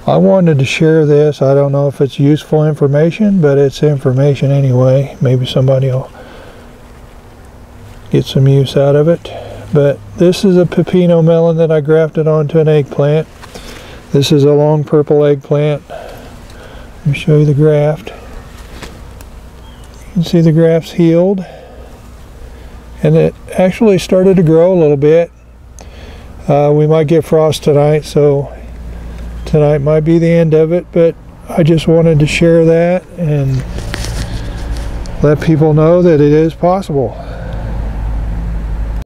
I wanted to share this. I don't know if it's useful information, but it's information anyway. Maybe somebody will get some use out of it. But this is a pepino melon that I grafted onto an eggplant. This is a long purple eggplant. Let me show you the graft. You can see the graft's healed. And it actually started to grow a little bit. We might get frost tonight, so tonight might be the end of it, but I just wanted to share that and let people know that it is possible.